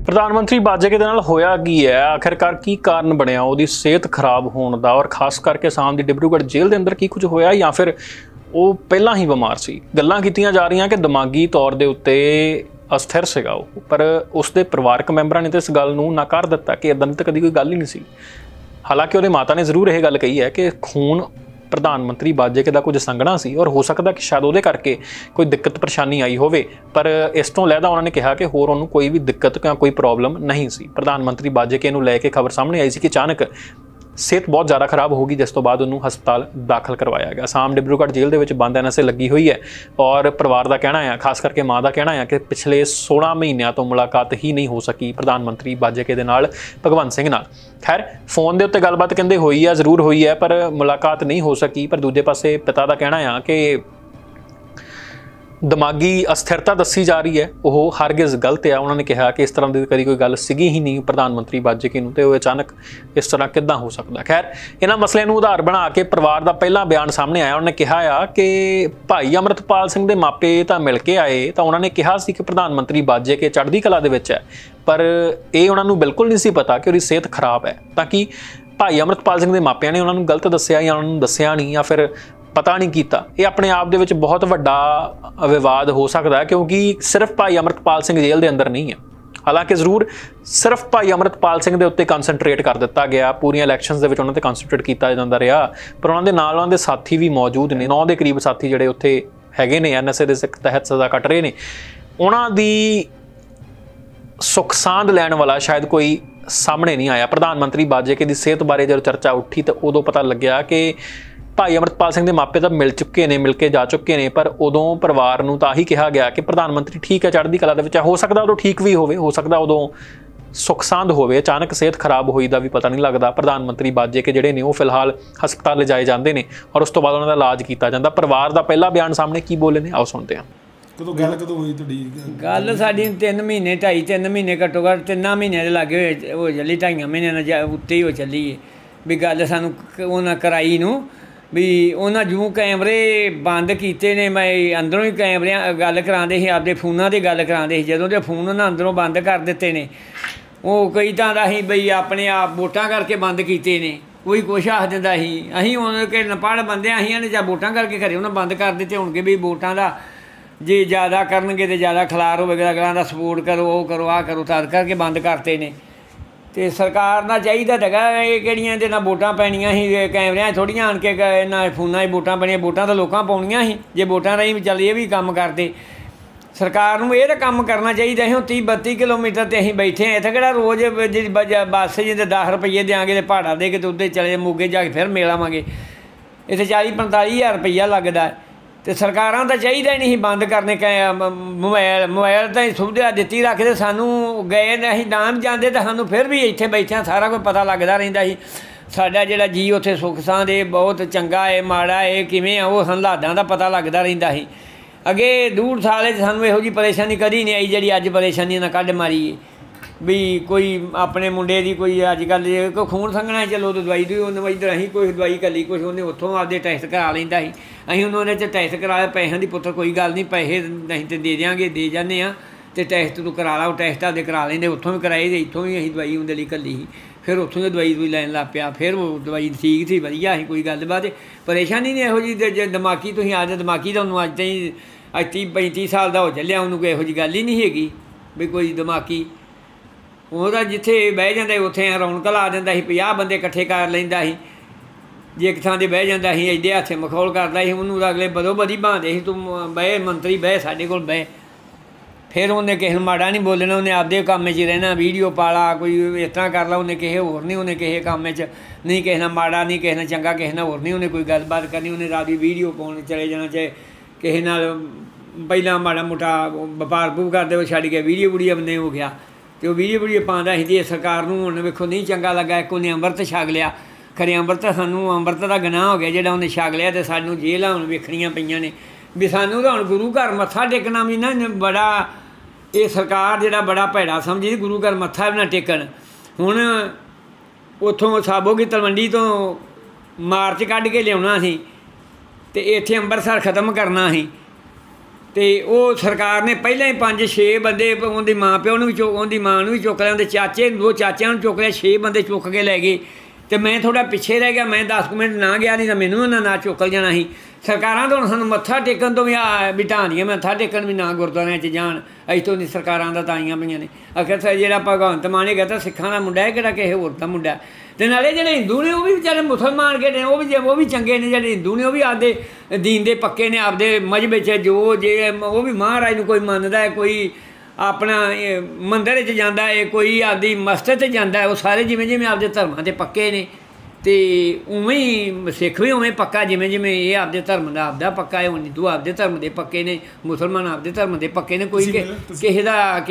ਪ੍ਰਧਾਨ ਮੰਤਰੀ ਬਾਜੇ ਦੇ ਨਾਲ ਹੋਇਆ ਕੀ ਹੈ, ਆਖਿਰਕਾਰ ਕੀ ਕਾਰਨ ਬਣਿਆ ਉਹਦੀ ਸਿਹਤ ਖਰਾਬ ਹੋਣ ਦਾ, ਔਰ ਖਾਸ ਕਰਕੇ ਸਾਮ ਦੀ ਡਿਬਰੂਗੜ੍ਹ ਜੇਲ੍ਹ ਦੇ ਅੰਦਰ ਕੀ ਕੁਝ ਹੋਇਆ ਜਾਂ ਫਿਰ ਉਹ ਪਹਿਲਾਂ ਹੀ ਬਿਮਾਰ ਸੀ। ਗੱਲਾਂ ਕੀਤੀਆਂ ਜਾ ਰਹੀਆਂ ਕਿ ਦਿਮਾਗੀ ਤੌਰ ਦੇ ਉੱਤੇ ਅਸਥਿਰ ਸੀਗਾ ਉਹ, ਪਰ ਉਸਦੇ ਪਰਿਵਾਰਕ ਮੈਂਬਰਾਂ ਨੇ ਤਾਂ ਇਸ ਗੱਲ ਨੂੰ ਨਕਾਰ ਦਿੱਤਾ ਕਿ ਇੱਦਾਂ ਦੀ ਤਾਂ ਕਦੀ ਕੋਈ ਗੱਲ ਹੀ ਨਹੀਂ ਸੀ। ਹਾਲਾਂਕਿ ਉਹਦੇ ਮਾਤਾ ਨੇ ਜ਼ਰੂਰ ਇਹ ਗੱਲ ਕਹੀ ਹੈ ਕਿ ਖੂਨ ਪ੍ਰਧਾਨ ਮੰਤਰੀ ਬਾਜੇ ਦਾ ਕੁਝ ਸੰਘਣਾ ਸੀ ਔਰ ਹੋ ਸਕਦਾ ਕਿ ਸ਼ਾਇਦ ਉਹਦੇ ਕਰਕੇ ਕੋਈ ਦਿੱਕਤ ਪਰੇਸ਼ਾਨੀ ਆਈ ਹੋਵੇ, ਪਰ ਇਸ ਤੋਂ ਲਹਿਦਾ ਉਹਨਾਂ ਨੇ ਕਿਹਾ ਕਿ ਹੋਰ ਉਹਨੂੰ ਕੋਈ ਵੀ ਦਿੱਕਤ ਜਾਂ ਕੋਈ ਪ੍ਰੋਬਲਮ ਨਹੀਂ ਸੀ। ਪ੍ਰਧਾਨ ਮੰਤਰੀ ਬਾਜੇ ਨੂੰ ਲੈ ਕੇ ਖਬਰ ਸਾਹਮਣੇ ਆਈ ਸੀ ਕਿ ਅਚਾਨਕ ਸਿਹਤ ਬਹੁਤ ਜ਼ਿਆਦਾ ਖਰਾਬ ਹੋ ਗਈ, ਜਿਸ ਤੋਂ ਬਾਅਦ ਉਹਨੂੰ ਹਸਪਤਾਲ ਦਾਖਲ ਕਰਵਾਇਆ ਗਿਆ। ਸਾਮ ਡਿਬਰੂਗੜ੍ਹ ਜੇਲ੍ਹ ਦੇ ਵਿੱਚ ਬੰਦ NSA ਲੱਗੀ ਹੋਈ ਹੈ ਔਰ ਪਰਿਵਾਰ ਦਾ ਕਹਿਣਾ ਹੈ, ਖਾਸ ਕਰਕੇ ਮਾਂ ਦਾ ਕਹਿਣਾ ਹੈ ਕਿ ਪਿਛਲੇ 16 ਮਹੀਨਿਆਂ ਤੋਂ ਮੁਲਾਕਾਤ ਹੀ ਨਹੀਂ ਹੋ ਸਕੀ ਪ੍ਰਧਾਨ ਮੰਤਰੀ ਬਾਜੇ ਦੇ ਨਾਲ, ਭਗਵੰਤ ਸਿੰਘ ਨਾਲ। ਖੈਰ ਫੋਨ ਦੇ ਉੱਤੇ ਗੱਲਬਾਤ ਕਹਿੰਦੇ ਹੋਈ ਹੈ, ਜ਼ਰੂਰ ਹੋਈ ਹੈ, ਪਰ ਮੁਲਾਕਾਤ ਨਹੀਂ ਹੋ ਸਕੀ। ਪਰ ਦੂਜੇ ਪਾਸੇ ਪਿਤਾ ਦਾ ਕਹਿਣਾ ਆ ਕਿ ਦਿਮਾਗੀ ਅਸਥਿਰਤਾ ਦੱਸੀ ਜਾ ਰਹੀ ਹੈ, ਉਹ ਹਰਗਿਜ਼ ਗਲਤ ਹੈ। ਉਹਨਾਂ ਨੇ ਕਿਹਾ ਕਿ ਇਸ ਤਰ੍ਹਾਂ ਦੀ ਕਦੀ ਕੋਈ ਗੱਲ ਸੀਗੀ ਹੀ ਨਹੀਂ ਪ੍ਰਧਾਨ ਮੰਤਰੀ ਬਾਜੇ ਨੂੰ, ਤੇ ਉਹ ਅਚਾਨਕ ਇਸ ਤਰ੍ਹਾਂ ਕਿੱਦਾਂ ਹੋ ਸਕਦਾ। ਖੈਰ ਇਹਨਾਂ ਮਸਲਿਆਂ ਨੂੰ ਉਧਾਰ ਬਣਾ ਕੇ ਪਰਿਵਾਰ ਦਾ ਪਹਿਲਾ ਬਿਆਨ ਸਾਹਮਣੇ ਆਇਆ। ਉਹਨੇ ਕਿਹਾ ਆ ਕਿ ਭਾਈ ਅਮਰਤਪਾਲ ਸਿੰਘ ਦੇ ਮਾਪੇ ਤਾਂ ਮਿਲ ਕੇ ਆਏ ਤਾਂ ਉਹਨਾਂ ਨੇ ਕਿਹਾ ਸੀ ਕਿ ਪ੍ਰਧਾਨ ਮੰਤਰੀ ਬਾਜੇ ਚੜ੍ਹਦੀ ਕਲਾ ਦੇ ਵਿੱਚ ਹੈ, ਪਰ ਇਹ ਉਹਨਾਂ ਨੂੰ ਬਿਲਕੁਲ ਨਹੀਂ ਸੀ ਪਤਾ ਕਿ ਉਹਦੀ ਸਿਹਤ ਖਰਾਬ ਹੈ। ਤਾਂ ਕਿ ਭਾਈ ਅਮਰਤਪਾਲ ਸਿੰਘ ਦੇ ਮਾਪਿਆਂ ਨੇ ਉਹਨਾਂ ਨੂੰ ਗਲਤ ਦੱਸਿਆ ਜਾਂ ਉਹਨਾਂ ਨੂੰ ਦੱਸਿਆ ਨਹੀਂ ਜਾਂ ਫਿਰ ਪਤਾ ਨਹੀਂ ਕੀਤਾ। ਇਹ ਆਪਣੇ ਆਪ ਦੇ ਵਿੱਚ ਬਹੁਤ ਵੱਡਾ ਵਿਵਾਦ ਹੋ ਸਕਦਾ, ਕਿਉਂਕਿ ਸਿਰਫ ਭਾਈ ਅਮਰਤਪਾਲ ਸਿੰਘ ਜੇਲ੍ਹ ਦੇ ਅੰਦਰ ਨਹੀਂ ਹੈ। ਹਾਲਾਂਕਿ ਜ਼ਰੂਰ ਸਿਰਫ ਭਾਈ ਅਮਰਤਪਾਲ ਸਿੰਘ ਦੇ ਉੱਤੇ ਕਨਸੈਂਟਰੇਟ ਕਰ ਦਿੱਤਾ ਗਿਆ, ਪੂਰੀਆਂ ਇਲੈਕਸ਼ਨਸ ਦੇ ਵਿੱਚ ਉਹਨਾਂ 'ਤੇ ਕਨਸੈਂਟਰੇਟ ਕੀਤਾ ਜਾਂਦਾ ਰਿਹਾ, ਪਰ ਉਹਨਾਂ ਦੇ ਨਾਲ ਉਹਨਾਂ ਦੇ ਸਾਥੀ ਵੀ ਮੌਜੂਦ ਨੇ। 9 ਦੇ ਕਰੀਬ ਸਾਥੀ ਜਿਹੜੇ ਉੱਥੇ ਹੈਗੇ ਨੇ, NSA ਦੇ ਤਹਿਤ ਸਜ਼ਾ ਕੱਟ ਰਹੇ ਨੇ, ਉਹਨਾਂ ਦੀ ਸੁੱਖ ਸਾਂਦ ਲੈਣ ਵਾਲਾ ਸ਼ਾਇਦ ਕੋਈ ਸਾਹਮਣੇ ਨਹੀਂ ਆਇਆ। ਪ੍ਰਧਾਨ ਮੰਤਰੀ ਬਾਜੇ ਦੀ ਸਿਹਤ ਬਾਰੇ ਜਦੋਂ ਚਰਚਾ ਉੱਠੀ ਤਾਂ ਉਦੋਂ ਪਤਾ ਲੱਗਿਆ ਕਿ ਭਾਈ ਅਮਰਤਪਾਲ ਸਿੰਘ ਦੇ ਮਾਪੇ ਤਾਂ ਮਿਲ ਚੁੱਕੇ ਨੇ, ਮਿਲ ਕੇ ਜਾ ਚੁੱਕੇ ਨੇ, ਪਰ ਉਦੋਂ ਪਰਿਵਾਰ ਨੂੰ ਤਾਂ ਹੀ ਕਿਹਾ ਗਿਆ ਕਿ ਪ੍ਰਧਾਨ ਮੰਤਰੀ ਠੀਕ ਹੈ, ਚੜ੍ਹਦੀ ਕਲਾ ਦੇ ਵਿੱਚ। ਹੋ ਸਕਦਾ ਉਦੋਂ ਠੀਕ ਵੀ ਹੋਵੇ, ਹੋ ਸਕਦਾ ਉਦੋਂ ਸੁੱਖ ਸਾਂਦ ਹੋਵੇ, ਅਚਾਨਕ ਸਿਹਤ ਖਰਾਬ ਹੋਈ ਦਾ ਵੀ ਪਤਾ ਨਹੀਂ ਲੱਗਦਾ। ਪ੍ਰਧਾਨ ਮੰਤਰੀ ਬਾਜੇ ਜਿਹੜੇ ਨੇ ਉਹ ਫਿਲਹਾਲ ਹਸਪਤਾਲ ਲਿਜਾਏ ਜਾਂਦੇ ਨੇ ਔਰ ਉਸ ਤੋਂ ਬਾਅਦ ਉਹਨਾਂ ਦਾ ਇਲਾਜ ਕੀਤਾ ਜਾਂਦਾ। ਪਰਿਵਾਰ ਦਾ ਪਹਿਲਾ ਬਿਆਨ ਸਾਹਮਣੇ ਕੀ ਬੋਲੇ ਨੇ, ਆਓ ਸੁਣਦੇ ਹਾਂ। ਕਦੋਂ ਹੋਈ ਤੁਹਾਡੀ ਗੱਲ? ਸਾਡੀ 3 ਮਹੀਨੇ 2.5-3 ਮਹੀਨੇ ਘੱਟੋ ਘੱਟ 3 ਮਹੀਨਿਆਂ ਦੇ ਲਾਗੇ ਹੋਏ ਹੋ ਚੱਲੀ, 2.5 ਮਹੀਨਿਆਂ ਨਾਲ ਉੱਤੇ ਹੀ ਹੋ ਚੱਲੀ ਹੈ ਵੀ ਗੱਲ ਸਾਨੂੰ ਉਹਨਾਂ ਕਰਾਈ ਨੂੰ। ਵੀ ਉਹਨਾਂ ਜੂੰ ਕੈਮਰੇ ਬੰਦ ਕੀਤੇ ਨੇ, ਮੈਂ ਅੰਦਰੋਂ ਹੀ ਕੈਮਰਿਆਂ ਗੱਲ ਕਰਾਉਂਦੇ ਸੀ, ਆਪਦੇ ਫੋਨਾਂ 'ਤੇ ਗੱਲ ਕਰਾਉਂਦੇ ਸੀ। ਜਦੋਂ ਦੇ ਫੋਨ ਉਹਨਾਂ ਅੰਦਰੋਂ ਬੰਦ ਕਰ ਦਿੱਤੇ ਨੇ, ਉਹ ਕਈ ਤਾਂ ਦਾ ਸੀ ਬਈ ਆਪਣੇ ਆਪ ਵੋਟਾਂ ਕਰਕੇ ਬੰਦ ਕੀਤੇ ਨੇ, ਕੋਈ ਕੁਛ ਆਖ ਦਿੰਦਾ ਸੀ। ਅਸੀਂ ਹੁਣ ਕਿ ਨਪੜ੍ਹ ਬੰਦੇ ਅਸੀਂ ਨੇ ਜਾਂ ਵੋਟਾਂ ਕਰਕੇ ਖਰੇ ਉਹਨਾਂ ਬੰਦ ਕਰ ਦਿੱਤੇ ਹੋਣਗੇ ਵੀ ਵੋਟਾਂ ਦਾ ਜੇ ਜ਼ਿਆਦਾ ਕਰਨਗੇ ਤਾਂ ਜ਼ਿਆਦਾ ਖਿਲਾਰ ਹੋਵੇਗਾ, ਅਗਲਾਂ ਦਾ ਸਪੋਰਟ ਕਰੋ, ਉਹ ਕਰੋ, ਆਹ ਕਰੋ, ਤਦ ਕਰਕੇ ਬੰਦ ਕਰਤੇ ਨੇ। ਅਤੇ ਸਰਕਾਰ ਦਾ ਚਾਹੀਦਾ ਹੈਗਾ ਇਹ ਕਿਹੜੀਆਂ ਇਹਦੇ ਨਾਲ ਵੋਟਾਂ ਪੈਣੀਆਂ ਸੀ, ਕੈਮਰਿਆਂ ਥੋੜ੍ਹੀਆਂ ਆਣ ਕੇ ਇਹਨਾਂ ਫੋਨਾਂ 'ਚ ਵੋਟਾਂ ਪੈਣੀਆਂ। ਵੋਟਾਂ ਤਾਂ ਲੋਕਾਂ ਪਾਉਣੀਆਂ ਸੀ, ਜੇ ਵੋਟਾਂ ਰਾਹੀਂ ਵੀ ਚੱਲ ਇਹ ਵੀ ਕੰਮ ਕਰਦੇ। ਸਰਕਾਰ ਨੂੰ ਇਹ ਤਾਂ ਕੰਮ ਕਰਨਾ ਚਾਹੀਦਾ ਸੀ। ਹੁਣ 30-32 ਕਿਲੋਮੀਟਰ 'ਤੇ ਅਸੀਂ ਬੈਠੇ ਹਾਂ, ਇੱਥੇ ਕਿਹੜਾ ਰੋਜ਼ ਬੱਸ ਜਿਹਦੇ 10 ਰੁਪਈਏ ਦਿਆਂਗੇ ਅਤੇ ਭਾੜਾ ਦੇ ਕੇ ਅਤੇ ਉੱਤੇ ਚਲੇ ਮੋਗੇ ਜਾ ਕੇ ਫਿਰ ਮਿਲ ਆਵਾਂਗੇ। ਇੱਥੇ 40-45 ਹਜ਼ਾਰ ਰੁਪਈਆ ਲੱਗਦਾ। ਅਤੇ ਸਰਕਾਰਾਂ ਤਾਂ ਚਾਹੀਦਾ ਹੀ ਨਹੀਂ ਸੀ ਬੰਦ ਕਰਨੇ। ਮੋਬਾਇਲ ਤਾਂ ਹੀ ਸੁਵਿਧਾ ਦਿੱਤੀ ਰੱਖਦੇ, ਸਾਨੂੰ ਗਏ ਨੇ ਅਸੀਂ ਨਾ ਵੀ ਜਾਂਦੇ ਤਾਂ ਸਾਨੂੰ ਫਿਰ ਵੀ ਇੱਥੇ ਬੈਠਿਆਂ ਸਾਰਾ ਕੁਝ ਪਤਾ ਲੱਗਦਾ ਰਹਿੰਦਾ ਸੀ। ਸਾਡਾ ਜਿਹੜਾ ਜੀ ਉੱਥੇ ਸੁੱਖ ਸਾਂਦ ਇਹ ਬਹੁਤ ਚੰਗਾ ਹੈ, ਮਾੜਾ ਇਹ ਕਿਵੇਂ ਆ, ਉਹ ਹਾਲਾਤਾਂ ਦਾ ਪਤਾ ਲੱਗਦਾ ਰਹਿੰਦਾ ਸੀ। ਅੱਗੇ 2 ਸਾਲ 'ਚ ਸਾਨੂੰ ਇਹੋ ਜਿਹੀ ਪਰੇਸ਼ਾਨੀ ਕਦੀ ਨਹੀਂ ਆਈ ਜਿਹੜੀ ਅੱਜ ਪਰੇਸ਼ਾਨੀ ਨਾਲ ਕੱਢ ਮਾਰੀ ਹੈ। ਵੀ ਕੋਈ ਆਪਣੇ ਮੁੰਡੇ ਦੀ ਕੋਈ ਅੱਜ ਕੱਲ੍ਹ ਜੇ ਕੋਈ ਖੂਨ ਸੰਘਣਾ ਚਲੋ ਤਾਂ ਦਵਾਈ ਉਹਨੂੰ ਇੱਧਰ ਅਸੀਂ ਕੋਈ ਦਵਾਈ ਕੱਲੀ ਕੁਛ ਉਹਨੇ ਉੱਥੋਂ ਆਪਦੇ ਟੈਸਟ ਕਰਾ ਲੈਂਦਾ ਸੀ। ਅਸੀਂ ਉਹਨਾਂ 'ਚ ਟੈਸਟ ਕਰਾਇਆ, ਪੈਸਿਆਂ ਦੀ ਪੁੱਤਰ ਕੋਈ ਗੱਲ ਨਹੀਂ, ਪੈਸੇ ਅਸੀਂ ਤਾਂ ਦੇ ਦਿਆਂਗੇ, ਦੇ ਜਾਂਦੇ ਹਾਂ, ਅਤੇ ਟੈਸਟ ਤੂੰ ਕਰਾ ਲਾ। ਉਹ ਟੈਸਟ ਆਪਦੇ ਕਰਾ ਲੈਂਦੇ, ਉੱਥੋਂ ਵੀ ਕਰਾਏ ਅਤੇ ਇੱਥੋਂ ਵੀ ਅਸੀਂ ਦਵਾਈ ਉਹਦੇ ਲਈ ਕੱਲੀ ਸੀ। ਫਿਰ ਉੱਥੋਂ ਦੀ ਦਵਾਈ ਲੈਣ ਲੱਗ ਪਿਆ, ਫਿਰ ਉਹ ਦਵਾਈ ਠੀਕ ਸੀ, ਵਧੀਆ ਸੀ, ਕੋਈ ਗੱਲਬਾਤ ਪਰੇਸ਼ਾਨੀ ਨਹੀਂ ਇਹੋ ਜਿਹੀ। ਜੇ ਦਿਮਾਗੀ ਤੁਸੀਂ ਆ ਜਾਓ, ਦਿਮਾਗੀ ਤਾਂ ਉਹਨੂੰ ਅੱਜ 30-35 ਸਾਲ ਦਾ ਹੋ ਚੱਲਿਆ, ਉਹਨੂੰ ਕੋਈ ਇਹੋ ਜਿਹੀ ਗੱਲ ਹੀ ਨਹੀਂ ਹੈਗੀ ਵੀ ਕੋਈ ਦਿਮਾਗੀ। ਉਹਦਾ ਜਿੱਥੇ ਬਹਿ ਜਾਂਦਾ ਉੱਥੇ ਰੌਣਕ ਲਾ ਦਿੰਦਾ ਸੀ, 50 ਬੰਦੇ ਇਕੱਠੇ ਕਰ ਲੈਂਦਾ ਸੀ। ਜੇ ਇੱਕ ਥਾਂ 'ਤੇ ਬਹਿ ਜਾਂਦਾ ਸੀ, ਐਡੇ ਹੱਥੇ ਮਖੌਲ ਕਰਦਾ ਸੀ, ਉਹਨੂੰ ਅਗਲੇ ਬਦੋ ਬਦੀ ਬਹਾਉਂਦੇ ਸੀ, ਤੂੰ ਬਹਿ ਮੰਤਰੀ ਬਹਿ, ਸਾਡੇ ਕੋਲ ਬਹਿ। ਫਿਰ ਉਹਨੇ ਕਿਸੇ ਨੂੰ ਮਾੜਾ ਨਹੀਂ ਬੋਲਣਾ, ਉਹਨੇ ਆਪਦੇ ਕੰਮ 'ਚ ਰਹਿਣਾ। ਵੀਡੀਓ ਪਾ ਲਾ, ਕੋਈ ਇਸ ਤਰ੍ਹਾਂ ਕਰ ਲਾ, ਉਹਨੇ ਕਿਸੇ ਹੋਰ ਨਹੀਂ, ਉਹਨੇ ਕਿਸੇ ਕੰਮ 'ਚ ਨਹੀਂ, ਕਿਸੇ ਨਾਲ ਮਾੜਾ ਨਹੀਂ, ਕਿਸੇ ਨਾਲ ਚੰਗਾ, ਕਿਸੇ ਨਾਲ ਹੋਰ ਨਹੀਂ ਉਹਨੇ ਕੋਈ ਗੱਲਬਾਤ ਕਰਨੀ। ਉਹਨੇ ਰਾਤ ਦੀ ਵੀਡੀਓ ਪਾਉਣ ਚਲੇ ਜਾਣਾ, ਚਾਹੇ ਕਿਸੇ ਨਾਲ ਪਹਿਲਾਂ ਮਾੜਾ ਮੋਟਾ ਵਪਾਰ ਵਪੂਰ ਕਰਦੇ ਉਹ ਛੱਡ ਕੇ ਵੀਡੀਓ ਬੰਦੇ ਹੋ ਗਿਆ, ਅਤੇ ਉਹ ਵੀਡੀਓ ਪਾਉਂਦਾ ਸੀ। ਅਤੇ ਸਰਕਾਰ ਨੂੰ ਹੁਣ ਵੇਖੋ ਨਹੀਂ ਚੰਗਾ ਲੱਗਾ। ਇੱਕ ਉਹਨੇ ਅੰਮ੍ਰਿਤ ਛਕ ਲਿਆ, ਖਰੇ ਅੰਮ੍ਰਿਤ ਸਾਨੂੰ ਅੰਮ੍ਰਿਤ ਦਾ ਗੁਨਾਹ ਹੋ ਗਿਆ ਜਿਹੜਾ ਉਹਨੇ ਛਕ ਲਿਆ, ਅਤੇ ਸਾਨੂੰ ਜੇਲ੍ਹਾਂ ਹੁਣ ਵੇਖਣੀਆਂ ਪਈਆਂ ਨੇ ਵੀ ਸਾਨੂੰ ਤਾਂ ਹੁਣ ਗੁਰੂ ਘਰ ਮੱਥਾ ਟੇਕਣਾ ਵੀ ਨਾ ਬੜਾ, ਇਹ ਸਰਕਾਰ ਜਿਹੜਾ ਬੜਾ ਭੈੜਾ ਸਮਝੀ ਗੁਰੂ ਘਰ ਮੱਥਾ ਵੀ ਨਾ ਟੇਕਣ। ਹੁਣ ਉੱਥੋਂ ਸਾਬੋ ਕੀ ਤਲਵੰਡੀ ਤੋਂ ਮਾਰਚ ਕੱਢ ਕੇ ਲਿਆਉਣਾ ਸੀ, ਅਤੇ ਇੱਥੇ ਅੰਮ੍ਰਿਤਸਰ ਖ਼ਤਮ ਕਰਨਾ ਸੀ। ਤੇ ਉਹ ਸਰਕਾਰ ਨੇ ਪਹਿਲਾਂ ਹੀ 5-6 ਬੰਦੇ ਉਹਦੀ ਮਾਂ ਪਿਓ ਨੂੰ ਵੀ ਉਹਦੀ ਮਾਂ ਨੂੰ ਵੀ ਚੁੱਕ ਲਿਆ, ਉਹਦੇ ਚਾਚੇ 2 ਚਾਚਿਆਂ ਨੂੰ ਚੁੱਕ ਲਿਆ, 6 ਬੰਦੇ ਚੁੱਕ ਕੇ ਲੈ ਗਏ। ਤੇ ਮੈਂ ਥੋੜ੍ਹਾ ਪਿੱਛੇ ਰਹਿ ਗਿਆ, ਮੈਂ 10 ਮਿੰਟ ਨਾ ਗਿਆ, ਨਹੀਂ ਤਾਂ ਮੈਨੂੰ ਉਹਨਾਂ ਨਾਲ ਚੁੱਕ ਜਾਣਾ ਸੀ। ਸਰਕਾਰਾਂ ਤਾਂ ਹੁਣ ਸਾਨੂੰ ਮੱਥਾ ਟੇਕਣ ਤੋਂ ਵੀ ਬਿਠਾਉਂਦੀਆਂ, ਮੱਥਾ ਟੇਕਣ ਵੀ ਨਾ ਗੁਰਦੁਆਰਿਆਂ 'ਚ ਜਾਣ, ਇੱਥੋਂ ਦੀ ਸਰਕਾਰਾਂ ਦਾ ਤਾਂ ਆਈਆਂ ਪਈਆਂ ਨੇ। ਆਖਿਰ ਜਿਹੜਾ ਭਗਵੰਤ ਮਾਨ ਨੇ ਕਹਿੰਦਾ ਸਿੱਖਾਂ ਦਾ ਮੁੰਡਾ ਹੈ, ਕਿਹੜਾ ਕਿਸੇ ਹੋਰ ਦਾ ਮੁੰਡਾ। ਤੇ ਨਾਲੇ ਜਿਹੜੇ ਹਿੰਦੂ ਨੇ ਉਹ ਵੀ ਵਿਚਾਰੇ ਮੁਸਲਮਾਨ ਕਿਹੜੇ ਨੇ, ਉਹ ਵੀ ਚੰਗੇ ਨੇ। ਜਿਹੜੇ ਹਿੰਦੂ ਨੇ ਉਹ ਵੀ ਆਪਦੇ ਦੀਨ ਦੇ ਪੱਕੇ ਨੇ, ਆਪਦੇ ਮਜ਼ਹਬ 'ਚ ਜੋ ਜੇ ਉਹ ਵੀ ਮਹਾਰਾਜ ਨੂੰ ਕੋਈ ਮੰਨਦਾ ਹੈ, ਕੋਈ ਆਪਣਾ ਮੰਦਰ 'ਚ ਜਾਂਦਾ ਹੈ, ਕੋਈ ਆਪਦੀ ਮਸਜਿਦ 'ਤੇ ਜਾਂਦਾ ਹੈ, ਉਹ ਸਾਰੇ ਜਿਵੇਂ ਜਿਵੇਂ ਆਪਦੇ ਧਰਮਾਂ 'ਤੇ ਪੱਕੇ ਨੇ। ਤੇ ਉਵੇਂ ਹੀ ਸਿੱਖ ਵੀ ਉਵੇਂ ਪੱਕਾ, ਜਿਵੇਂ ਜਿਵੇਂ ਇਹ ਆਪਦੇ ਧਰਮ ਦਾ ਆਪਦਾ ਪੱਕਾ ਹੈ, ਹਿੰਦੂ ਆਪਦੇ ਧਰਮ ਦੇ ਪੱਕੇ ਨੇ, ਮੁਸਲਮਾਨ ਆਪਦੇ ਧਰਮ ਦੇ ਪੱਕੇ ਨੇ। ਕੋਈ ਕਿਸੇ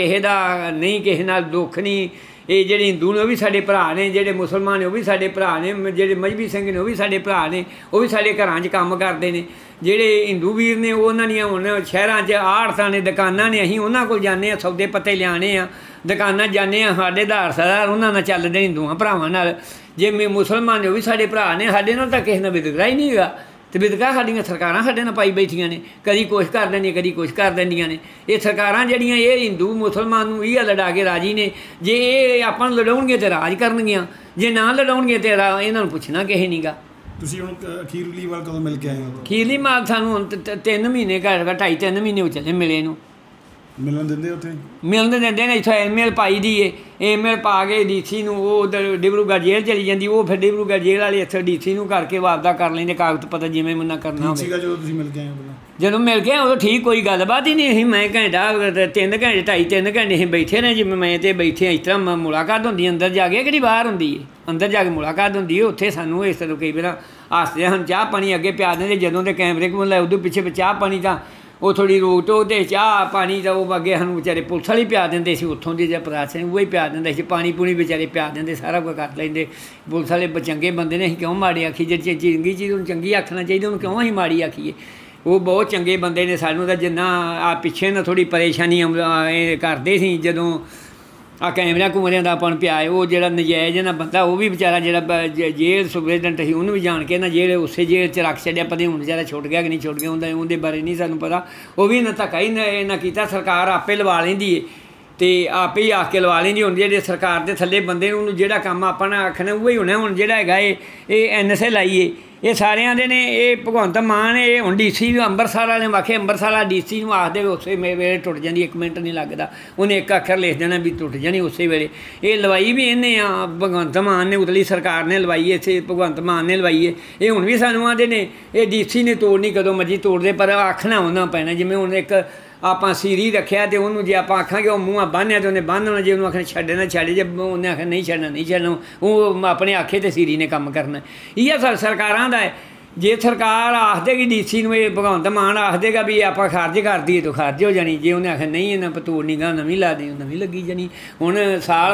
ਦਾ ਨਹੀਂ, ਕਿਸੇ ਨਾਲ ਦੁੱਖ ਨਹੀਂ। ਇਹ ਜਿਹੜੇ ਹਿੰਦੂ ਨੇ ਉਹ ਵੀ ਸਾਡੇ ਭਰਾ ਨੇ, ਜਿਹੜੇ ਮੁਸਲਮਾਨ ਨੇ ਉਹ ਵੀ ਸਾਡੇ ਭਰਾ ਨੇ, ਜਿਹੜੇ ਮਜ਼੍ਹਬੀ ਸਿੰਘ ਨੇ ਉਹ ਵੀ ਸਾਡੇ ਭਰਾ ਨੇ, ਉਹ ਵੀ ਸਾਡੇ ਘਰਾਂ 'ਚ ਕੰਮ ਕਰਦੇ ਨੇ। ਜਿਹੜੇ ਹਿੰਦੂ ਵੀਰ ਨੇ ਉਹਨਾਂ ਦੀਆਂ ਹੁਣ ਸ਼ਹਿਰਾਂ 'ਚ ਆੜ੍ਹਤਾਂ ਨੇ, ਦੁਕਾਨਾਂ ਨੇ, ਅਸੀਂ ਉਹਨਾਂ ਕੋਲ ਜਾਂਦੇ ਹਾਂ, ਸੌਦੇ ਪੱਤੇ ਲਿਆਉਣੇ ਆ, ਦੁਕਾਨਾਂ ਜਾਂਦੇ ਹਾਂ, ਸਾਡੇ ਆਧਾਰ ਸਾਧਾਰ ਉਹਨਾਂ ਨਾਲ ਚੱਲਦੇ, ਹਿੰਦੂਆਂ ਭਰਾਵਾਂ ਨਾਲ। ਜੇ ਮੁਸਲਮਾਨ ਨੇ ਉਹ ਵੀ ਸਾਡੇ ਭਰਾ ਨੇ, ਸਾਡੇ ਨਾਲ ਤਾਂ ਕਿਸੇ ਨਾਲ ਵਿਤਕਰਾ ਹੀ ਨਹੀਂ ਹੈਗਾ। ਅਤੇ ਵਿਤਕਰਾ ਸਾਡੀਆਂ ਸਰਕਾਰਾਂ ਸਾਡੇ ਨਾਲ ਪਾਈ ਬੈਠੀਆਂ ਨੇ, ਕਦੀ ਕੁਛ ਕਰ ਦਿੰਦੀਆਂ, ਕਦੀ ਕੁਛ ਕਰ ਦਿੰਦੀਆਂ ਨੇ। ਇਹ ਸਰਕਾਰਾਂ ਜਿਹੜੀਆਂ ਇਹ ਹਿੰਦੂ ਮੁਸਲਮਾਨ ਨੂੰ ਇਹ ਲੜਾ ਕੇ ਰਾਜੀ ਨੇ। ਜੇ ਇਹ ਆਪਾਂ ਨੂੰ ਲੜਾਉਣਗੇ ਤਾਂ ਰਾਜ ਕਰਨਗੀਆਂ, ਜੇ ਨਾ ਲੜਾਉਣਗੇ ਤਾਂ ਇਹਨਾਂ ਨੂੰ ਪੁੱਛਣਾ ਕਿਸੇ ਨਹੀਂ ਗਾ। ਤੁਸੀਂ ਹੁਣ ਅਖੀਰਲੀ ਵਾਰ ਕਦੋਂ ਮਿਲ ਕੇ ਆਏ ਹੋ? ਅਖੀਰਲੀ ਮਾਲ ਸਾਨੂੰ ਹੁਣ 3 ਮਹੀਨੇ ਘੱਟ 2.5-3 ਮਹੀਨੇ ਹੋ ਚੱਲੇ ਮਿਲੇ ਨੂੰ। ਮਿਲਣ ਦਿੰਦੇ ਉੱਥੇ? ਮਿਲਣ ਦਿੰਦੇ ਨੇ। ਇੱਥੋਂ ਈਮੇਲ ਪਾਈ ਦੀ ਏ, ਈਮੇਲ ਪਾ ਕੇ DC ਨੂੰ, ਉਹ ਉੱਧਰ ਡਿਬਰੂਗੜ੍ਹ ਜੇਲ੍ਹ ਚਲੀ ਜਾਂਦੀ, ਉਹ ਫਿਰ ਡਿਬਰੂਗੜ੍ਹ ਜੇਲ੍ਹ ਵਾਲੇ ਇੱਥੇ DC ਨੂੰ ਕਰਕੇ ਵਾਪਦਾ ਕਰ ਲੈਂਦੇ, ਕਾਗਜ਼ ਪੱਤਰ ਜਿਵੇਂ ਮੈਨੂੰ ਕਰਨਾ ਹੋਵੇ। ਸੀਗਾ ਜਦੋਂ ਤੁਸੀਂ ਮਿਲ ਕੇ ਆਏ ਹੋ? ਜਦੋਂ ਮਿਲ ਕੇ ਉਦੋਂ ਠੀਕ, ਕੋਈ ਗੱਲਬਾਤ ਹੀ ਨਹੀਂ। ਅਸੀਂ ਮੈਂ ਘੰਟਾ 3 ਘੰਟੇ 2.5-3 ਘੰਟੇ ਅਸੀਂ ਬੈਠੇ ਨੇ, ਜਿਵੇਂ ਮੈਂ ਤੇ ਬੈਠੇ ਹਾਂ ਇਸ ਤਰ੍ਹਾਂ ਮੁਲਾਕਾਤ ਹੁੰਦੀ ਅੰਦਰ ਜਾ ਕੇ, ਕਿਹੜੀ ਬਾਹਰ ਹੁੰਦੀ ਹੈ। ਅੰਦਰ ਜਾ ਕੇ ਮੁਲਾਕਾਤ ਹੁੰਦੀ ਹੈ। ਉੱਥੇ ਸਾਨੂੰ ਇਸ ਤਰ੍ਹਾਂ ਕਈ ਵਾਰ ਆਸਤੇ ਹਨ ਚਾਹ ਪਾਣੀ ਅੱਗੇ ਪਿਆ ਦਿੰਦੇ, ਜਦੋਂ ਦੇ ਕੈਮਰੇ ਕੋਲ ਲੈ ਉਦੋਂ ਪਿੱਛੇ ਚਾਹ ਪਾਣੀ ਤਾਂ ਉਹ ਥੋੜ੍ਹੀ ਰੋਕ ਟੋਕ ਅਤੇ ਚਾਹ ਪਾਣੀ ਤਾਂ ਉਹ ਅੱਗੇ ਸਾਨੂੰ ਵਿਚਾਰੇ ਪੁਲਿਸ ਵਾਲੇ ਪਿਆ ਦਿੰਦੇ ਸੀ, ਉੱਥੋਂ ਦੇ ਜਾਂ ਪ੍ਰਸ਼ਾਸਨ ਉਹ ਹੀ ਪਿਆ ਦਿੰਦੇ ਸੀ, ਪਾਣੀ ਪੂਣੀ ਵਿਚਾਰੇ ਪਿਆ ਦਿੰਦੇ, ਸਾਰਾ ਕੁਝ ਕਰ ਲੈਂਦੇ। ਪੁਲਿਸ ਵਾਲੇ ਚੰਗੇ ਬੰਦੇ ਨੇ, ਅਸੀਂ ਕਿਉਂ ਮਾੜੀ ਆਖੀ? ਜੇ ਚੰਗੀ ਚੀਜ਼ ਉਹਨੂੰ ਚੰਗੀ ਆਖਣਾ ਚਾਹੀਦਾ, ਉਹਨੂੰ ਕਿਉਂ ਅਸੀਂ ਮਾੜੀ ਆਖੀਏ? ਉਹ ਬਹੁਤ ਚੰਗੇ ਬੰਦੇ ਨੇ। ਸਾਨੂੰ ਤਾਂ ਜਿੰਨਾ ਪਿੱਛੇ ਨਾ ਥੋੜ੍ਹੀ ਪਰੇਸ਼ਾਨੀ ਕਰਦੇ ਸੀ ਜਦੋਂ ਕੈਮਰਿਆਂ ਕੁਮਰਿਆਂ ਦਾ ਆਪਾਂ ਨੂੰ ਪਿਆ, ਉਹ ਜਿਹੜਾ ਨਜਾਇਜ਼ ਨਾ ਬੰਦਾ, ਉਹ ਵੀ ਵਿਚਾਰਾ ਜਿਹੜਾ ਜੇਲ੍ਹ ਸੁਪਰਡੈਂਟ ਸੀ, ਉਹਨੂੰ ਵੀ ਜਾਣ ਕੇ ਨਾ ਜੇਲ੍ਹ ਉਸੇ ਜੇਲ੍ਹ 'ਚ ਰੱਖ ਛੱਡਿਆ। ਪਤਾ ਹੁਣ ਵਿਚਾਰਾ ਛੁੱਟ ਗਿਆ ਕਿ ਨਹੀਂ ਛੁੱਟ ਗਿਆ, ਉਹਦੇ ਬਾਰੇ ਨਹੀਂ ਸਾਨੂੰ ਪਤਾ। ਉਹ ਵੀ ਨਾ ਧੱਕਾ ਹੀ ਨਾ ਕੀਤਾ, ਸਰਕਾਰ ਆਪੇ ਲਵਾ ਲੈਂਦੀ ਹੈ ਅਤੇ ਆਪੇ ਹੀ ਆ ਕੇ ਲਵਾ ਲੈਂਦੀ। ਹੁਣ ਜਿਹੜੇ ਸਰਕਾਰ ਦੇ ਥੱਲੇ ਬੰਦੇ ਨੂੰ ਉਹਨੂੰ ਜਿਹੜਾ ਕੰਮ ਆਪਾਂ ਨੇ ਆਖਣਾ ਉਹ ਹੀ ਹੋਣਾ। ਹੁਣ ਜਿਹੜਾ ਹੈਗਾ ਇਹ NSA ਲਾਈਏ, ਇਹ ਸਾਰਿਆਂ ਦੇ ਨੇ। ਇਹ ਭਗਵੰਤ ਮਾਨ ਇਹ ਹੁਣ DC ਵੀ ਅੰਮ੍ਰਿਤਸਰ ਵਾਲੇ ਨੂੰ ਆਖੇ, ਅੰਮ੍ਰਿਤਸਰ ਵਾਲਾ DC ਨੂੰ ਆਖਦੇ ਉਸੇ ਵੇਲੇ ਟੁੱਟ ਜਾਂਦੀ, 1 ਮਿੰਟ ਨਹੀਂ ਲੱਗਦਾ, ਉਹਨੇ ਇੱਕ ਅੱਖਰ ਲਿਖ ਦੇਣਾ ਵੀ ਟੁੱਟ ਜਾਣੀ ਉਸੇ ਵੇਲੇ। ਇਹ ਲਵਾਈ ਵੀ ਇਹਨੇ ਆ, ਭਗਵੰਤ ਮਾਨ ਨੇ, ਉਤਲੀ ਸਰਕਾਰ ਨੇ ਲਵਾਈ, ਇੱਥੇ ਭਗਵੰਤ ਮਾਨ ਨੇ ਲਵਾਈ ਹੈ। ਇਹ ਹੁਣ ਵੀ ਸਾਨੂੰ ਆਉਂਦੇ ਨੇ ਇਹ DC ਨੇ ਤੋੜਨੀ, ਕਦੋਂ ਮਰਜ਼ੀ ਤੋੜਦੇ, ਪਰ ਆਖਣਾ ਉਹਨਾਂ ਪੈਣਾ। ਜਿਵੇਂ ਹੁਣ ਇੱਕ ਆਪਾਂ ਸੀਰੀ ਰੱਖਿਆ ਅਤੇ ਉਹਨੂੰ ਜੇ ਆਪਾਂ ਆਖਾਂਗੇ ਉਹ ਮੂੰਹਾਂ ਬੰਨ੍ਹਿਆ ਤਾਂ ਉਹਨੇ ਬੰਨ੍ਹਣਾ, ਜੇ ਉਹਨੂੰ ਆਖਣਾ ਛੱਡਣਾ ਛੱਡ, ਜੇ ਉਹਨੇ ਆਖਿਆ ਨਹੀਂ ਛੱਡਣਾ ਨਹੀਂ ਛੱਡਣਾ, ਉਹ ਆਪਣੇ ਆਖੇ ਤੇ ਸੀਰੀ ਨੇ ਕੰਮ ਕਰਨਾ। ਇਹ ਸਰਕਾਰਾਂ ਦਾ ਹੈ। ਜੇ ਸਰਕਾਰ ਆਖ ਦੇਗੀ DC ਨੂੰ, ਇਹ ਭਗਵੰਤ ਮਾਨ ਆਖ ਦੇਗਾ ਵੀ ਆਪਾਂ ਖਾਰਜ ਕਰ ਦਈਏ ਤਾਂ ਖਾਰਜ ਹੋ ਜਾਣੀ। ਜੇ ਉਹਨੇ ਆਖਿਆ ਨਹੀਂ ਇਹਨਾਂ ਤੋੜਨੀ ਗਾ, ਨਵੀਂ ਲਾ ਦੇ, ਨਵੀਂ ਲੱਗੀ ਜਾਣੀ। ਹੁਣ ਸਾਲ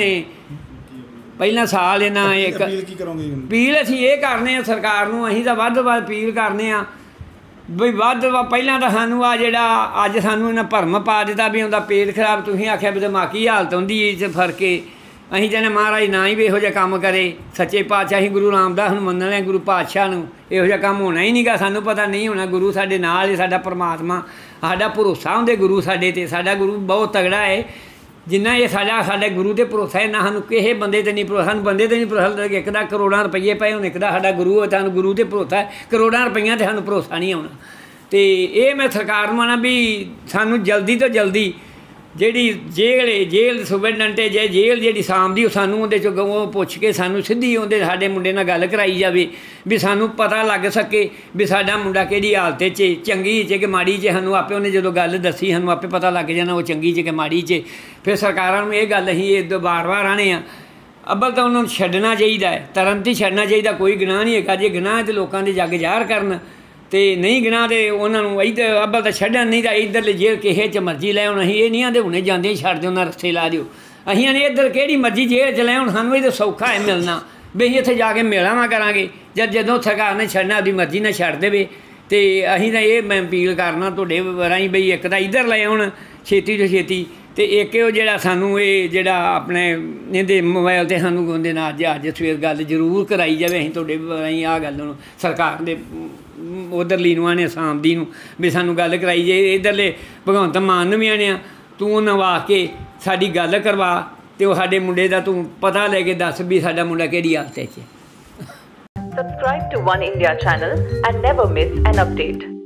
ਪਹਿਲਾਂ ਸਾਲ ਇਹਨਾਂ ਇੱਕ ਅਪੀਲ ਅਸੀਂ ਇਹ ਕਰਨੇ ਆ ਸਰਕਾਰ ਨੂੰ, ਅਸੀਂ ਤਾਂ ਵੱਧ ਤੋਂ ਵੱਧ ਅਪੀਲ ਕਰਨੇ ਆ ਬਈ ਵੱਧ ਪਹਿਲਾਂ ਤਾਂ ਸਾਨੂੰ ਜਿਹੜਾ ਅੱਜ ਸਾਨੂੰ ਇਹਨਾਂ ਭਰਮ ਪਾ ਦਿੱਤਾ ਵੀ ਉਹਦਾ ਪੇਟ ਖਰਾਬ, ਤੁਸੀਂ ਆਖਿਆ ਵੀ ਦਿਮਾਗੀ ਹਾਲਤ ਹੁੰਦੀ ਇਹ 'ਚ ਫਰਕ ਏ। ਅਸੀਂ ਕਹਿੰਦੇ ਮਹਾਰਾਜ ਨਾ ਹੀ ਵੀ ਇਹੋ ਜਿਹਾ ਕੰਮ ਕਰੇ। ਸੱਚੇ ਪਾਤਸ਼ਾਹ ਅਸੀਂ ਗੁਰੂ ਰਾਮਦਾਸ ਨੂੰ ਮੰਨਣ ਲਿਆ, ਗੁਰੂ ਪਾਤਸ਼ਾਹ ਨੂੰ। ਇਹੋ ਜਿਹਾ ਕੰਮ ਹੋਣਾ ਹੀ ਨਹੀਂ ਗਾ, ਸਾਨੂੰ ਪਤਾ ਨਹੀਂ ਹੋਣਾ। ਗੁਰੂ ਸਾਡੇ ਨਾਲ ਹੀ, ਸਾਡਾ ਪਰਮਾਤਮਾ, ਸਾਡਾ ਭਰੋਸਾ ਹੁੰਦੇ ਗੁਰੂ ਸਾਡੇ 'ਤੇ। ਸਾਡਾ ਗੁਰੂ ਬਹੁਤ ਤਗੜਾ ਹੈ, ਜਿੰਨਾ ਇਹ ਸਾਡੇ ਗੁਰੂ 'ਤੇ ਭਰੋਸਾ ਹੈ ਨਾ ਸਾਨੂੰ ਕਿਸੇ ਬੰਦੇ 'ਤੇ ਨਹੀਂ ਭਰੋਸਾ। ਸਾਨੂੰ ਬੰਦੇ 'ਤੇ ਨਹੀਂ ਭਰੋਸਾ। ਇੱਕ ਦਾ ਕਰੋੜਾਂ ਰੁਪਈਏ ਪਏ, ਹੁਣ ਇੱਕ ਦਾ ਸਾਡਾ ਗੁਰੂ ਹੈ, ਸਾਨੂੰ ਗੁਰੂ 'ਤੇ ਭਰੋਸਾ ਹੈ। ਕਰੋੜਾਂ ਰੁਪਈਆਂ 'ਤੇ ਸਾਨੂੰ ਭਰੋਸਾ ਨਹੀਂ ਆਉਣਾ। ਅਤੇ ਇਹ ਮੈਂ ਸਰਕਾਰ ਨੂੰ ਆਉਣਾ ਵੀ ਸਾਨੂੰ ਜਲਦੀ ਤੋਂ ਜਲਦੀ ਜਿਹੜੀ ਜੇਲ੍ਹ ਸੁਪਰਡੈਂਟ ਹੈ, ਜੇਲ੍ਹ ਜਿਹੜੀ ਸਾਂਭਦੀ, ਉਹ ਸਾਨੂੰ ਉਹਦੇ 'ਚੋਂ ਉਹ ਪੁੱਛ ਕੇ ਸਾਨੂੰ ਸਿੱਧੀ ਉਹਦੇ ਸਾਡੇ ਮੁੰਡੇ ਨਾਲ ਗੱਲ ਕਰਾਈ ਜਾਵੇ ਵੀ ਸਾਨੂੰ ਪਤਾ ਲੱਗ ਸਕੇ ਵੀ ਸਾਡਾ ਮੁੰਡਾ ਕਿਹੜੀ ਹਾਲਤ 'ਚ, ਚੰਗੀ 'ਚ ਕਿ ਮਾੜੀ 'ਚ। ਸਾਨੂੰ ਆਪੇ ਉਹਨੇ ਜਦੋਂ ਗੱਲ ਦੱਸੀ ਸਾਨੂੰ ਆਪੇ ਪਤਾ ਲੱਗ ਜਾਣਾ ਉਹ ਚੰਗੀ 'ਚ ਕਿ ਮਾੜੀ 'ਚ। ਫਿਰ ਸਰਕਾਰਾਂ ਨੂੰ ਇਹ ਗੱਲ ਅਸੀਂ ਇਹ ਵਾਰ-ਵਾਰ ਆਣੇ ਆ, ਅੱਬਲ ਤਾਂ ਉਹਨਾਂ ਨੂੰ ਛੱਡਣਾ ਚਾਹੀਦਾ ਹੈ, ਤੁਰੰਤ ਹੀ ਛੱਡਣਾ ਚਾਹੀਦਾ। ਕੋਈ ਗੁਨਾਹ ਨਹੀਂ ਹੈਗਾ। ਜੇ ਗੁਨਾਹ ਹੈ ਤਾਂ ਲੋਕਾਂ ਦੇ ਜੱਗ ਜ਼ਾਹਰ ਕਰਨ, ਅਤੇ ਨਹੀਂ ਗਿਣਾ ਤੇ ਉਹਨਾਂ ਨੂੰ ਇੱਧਰ ਅੱਬਲ ਤਾਂ ਛੱਡਣ, ਨਹੀਂ ਤਾਂ ਇੱਧਰਲੇ ਜੇਲ੍ਹ ਕਿਸੇ 'ਚ ਮਰਜ਼ੀ ਲੈ ਆਉਣ। ਅਸੀਂ ਇਹ ਨਹੀਂ ਆਂਦੇ ਹੁਣੇ ਜਾਂਦੇ ਹੀ ਛੱਡ ਦਿਓ, ਉਹਨਾਂ ਰਸਤੇ ਲਾ ਦਿਓ। ਅਸੀਂ ਆਨੇ ਇੱਧਰ ਕਿਹੜੀ ਮਰਜ਼ੀ ਜੇਲ੍ਹ 'ਚ ਲੈ ਆਉਣ, ਸਾਨੂੰ ਇਹ ਤਾਂ ਸੌਖਾ ਹੈ ਮਿਲਣਾ ਵੀ ਅਸੀਂ ਇੱਥੇ ਜਾ ਕੇ ਮਿਲਾਵਾਂ ਕਰਾਂਗੇ। ਜਦੋਂ ਸਰਕਾਰ ਨੇ ਛੱਡਣਾ ਆਪਣੀ ਮਰਜ਼ੀ ਨਾਲ ਛੱਡ ਦੇਵੇ। ਅਤੇ ਅਸੀਂ ਤਾਂ ਇਹ ਮੈਂ ਅਪੀਲ ਕਰਨਾ ਤੁਹਾਡੇ ਰਾਹੀਂ ਬਈ ਇੱਕ ਤਾਂ ਇੱਧਰ ਲੈ ਆਉਣ ਛੇਤੀ ਤੋਂ ਛੇਤੀ, ਅਤੇ ਇੱਕ ਉਹ ਜਿਹੜਾ ਸਾਨੂੰ ਇਹ ਜਿਹੜਾ ਆਪਣੇ ਇਹਦੇ ਮੋਬਾਇਲ 'ਤੇ ਸਾਨੂੰ ਉਹਦੇ ਨਾਲ ਅੱਜ ਸਵੇਰ ਗੱਲ ਜ਼ਰੂਰ ਕਰਾਈ ਜਾਵੇ। ਅਸੀਂ ਤੁਹਾਡੇ ਰਾਹੀਂ ਆਹ ਗੱਲ ਨੂੰ ਸਰਕਾਰ ਦੇ ਉਧਰਲੀ ਨੂੰ ਆਣੇ ਆਸਾਮ ਦੀ ਨੂੰ ਵੀ ਸਾਨੂੰ ਗੱਲ ਕਰਾਈ ਜੇ, ਇੱਧਰਲੇ ਭਗਵੰਤ ਮਾਨ ਨੂੰ ਵੀ ਆਣਿਆ ਤੂੰ ਉਹਨਾਂ ਵਾ ਕੇ ਸਾਡੀ ਗੱਲ ਕਰਵਾ ਤੇ ਉਹ ਸਾਡੇ ਮੁੰਡੇ ਦਾ ਤੂੰ ਪਤਾ ਲੈ ਕੇ ਦੱਸ ਵੀ ਸਾਡਾ ਮੁੰਡਾ ਕਿਹੜੀ ਹਾਲਤ 'ਚ। Subscribe to One India channel and never miss an update.